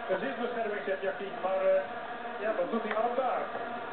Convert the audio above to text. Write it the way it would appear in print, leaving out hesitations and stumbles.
Een zinsbescherming, zegt Yakin, maar ja, wat doet hij allemaal daar?